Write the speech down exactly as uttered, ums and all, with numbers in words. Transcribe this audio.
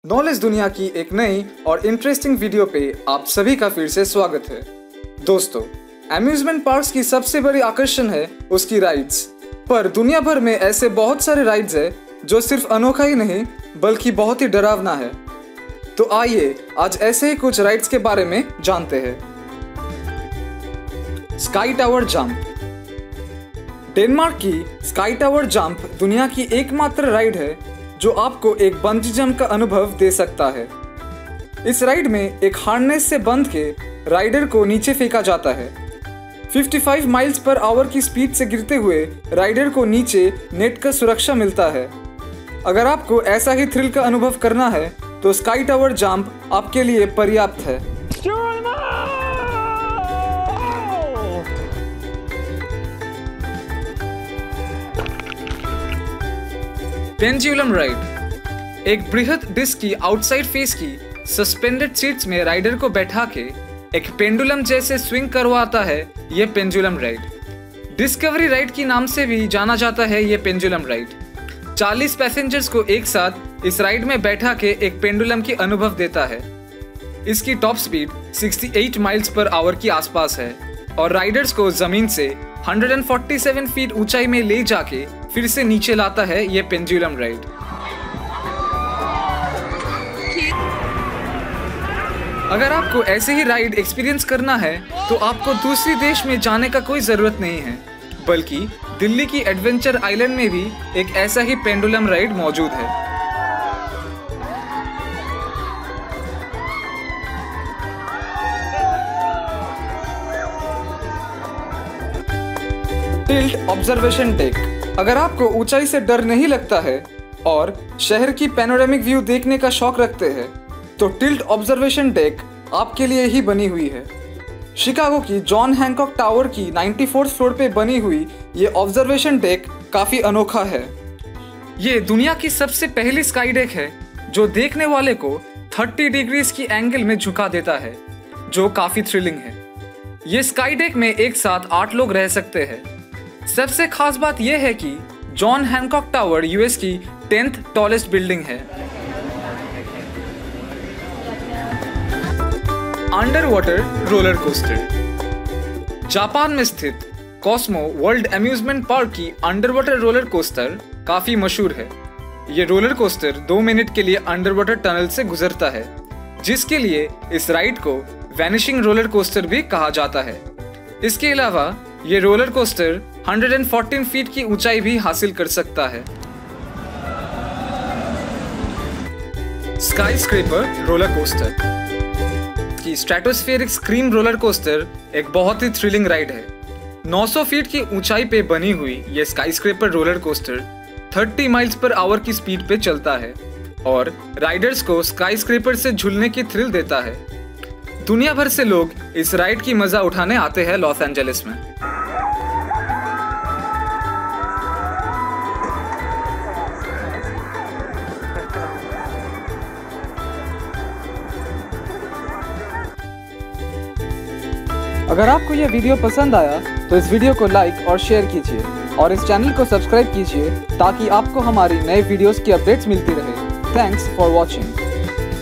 Knowledge दुनिया की एक नई और इंटरेस्टिंग वीडियो पे आप सभी का फिर से स्वागत है। दोस्तों, अम्यूजमेंट पार्क्स की सबसे बड़ी आकर्षण है उसकी राइड्स। पर दुनिया भर में ऐसे बहुत सारे राइड्स हैं जो सिर्फ अनोखा ही नहीं बल्कि बहुत ही डरावना है। तो आइए आज ऐसे ही कुछ राइड्स के बारे में जानते हैं। Sky tower jump. डेनमार्क की स्काई टावर जंप दुनिया की एकमात्र राइड है जो आपको एक बंजी जंप का अनुभव दे सकता है। इस राइड में एक हार्नेस से बंध के राइडर को नीचे फेंका जाता है। पचपन माइल्स पर आवर की स्पीड से गिरते हुए राइडर को नीचे नेट का सुरक्षा मिलता है। अगर आपको ऐसा ही थ्रिल का अनुभव करना है तो स्काई टावर जंप आपके लिए पर्याप्त है। Pendulum ride. एक बृहद डिस्क की आउटसाइड फेस की सस्पेंडेड सीट्स में राइडर को बैठा के एक पेंडुलम जैसे स्विंग करवाता है ये पेंडुलम राइड। डिस्कवरी राइड की नाम से भी जाना जाता है ये पेंडुलम राइड। चालीस पैसेंजर्स को एक साथ इस राइड में बैठा के एक पेंडुलम की अनुभव देता है। इसकी टॉप स्पीड अड़सठ माइल्स पर आवर की आसपास है और राइडर्स को जमीन से एक सौ सैंतालीस फीट ऊंचाई में ले जाके फिर से नीचे लाता है ये पेंडुलम राइड। अगर आपको ऐसे ही राइड एक्सपीरियंस करना है तो आपको दूसरी देश में जाने का कोई जरूरत नहीं है, बल्कि दिल्ली की एडवेंचर आइलैंड में भी एक ऐसा ही पेंडुलम राइड मौजूद है। Tilt observation deck. अगर आपको ऊंचाई से डर नहीं लगता है और शहर की पैनोरामिक व्यू देखने का शौक रखते हैं तो टिल्ट ऑब्जर्वेशन डेक आपके लिए ही बनी हुई है। शिकागो की जॉन हैंकॉक टावर की चौरानवे फ्लोर पे बनी हुई ये ऑब्जर्वेशन डेक काफी अनोखा है। ये दुनिया की सबसे पहली स्काई डेक है जो देखने वाले को तीस डिग्रीज की एंगल में झुका देता है, जो काफी थ्रिलिंग है। ये स्काई डेक में एक साथ आठ लोग रह सकते हैं। सबसे खास बात यह है कि जॉन हैंकॉक टावर यूएस की टेंथ टॉलेस्ट बिल्डिंग है। Under water roller coaster. Japan में स्थित कॉस्मो वर्ल्ड अम्यूजमेंट पार्क की अंडर वाटर रोलर कोस्टर काफी मशहूर है। ये रोलर कोस्टर दो मिनट के लिए अंडर वाटर टनल से गुजरता है, जिसके लिए इस राइड को वैनिशिंग रोलर कोस्टर भी कहा जाता है। इसके अलावा ये रोलर कोस्टर एक सौ चौदह फीट की ऊंचाई भी हासिल कर सकता है। स्काई स्क्रैपर रोलर कोस्टर की स्ट्रेटोस्फेरिक स्क्रीम रोलर कोस्टर एक बहुत ही थ्रिलिंग राइड है। नौ सौ फीट की ऊंचाई पे बनी हुई ये स्काई स्क्रैपर रोलर कोस्टर तीस माइल्स पर आवर की स्पीड पे चलता है और राइडर्स को स्काई स्क्रैपर से झूलने की थ्रिल देता है। दुनिया भर से लोग इस राइड की मजा उठाने आते हैं लॉस एंजलिस में। अगर आपको यह वीडियो पसंद आया तो इस वीडियो को लाइक और शेयर कीजिए और इस चैनल को सब्सक्राइब कीजिए ताकि आपको हमारी नए वीडियोस की अपडेट्स मिलती रहे। Thanks for watching.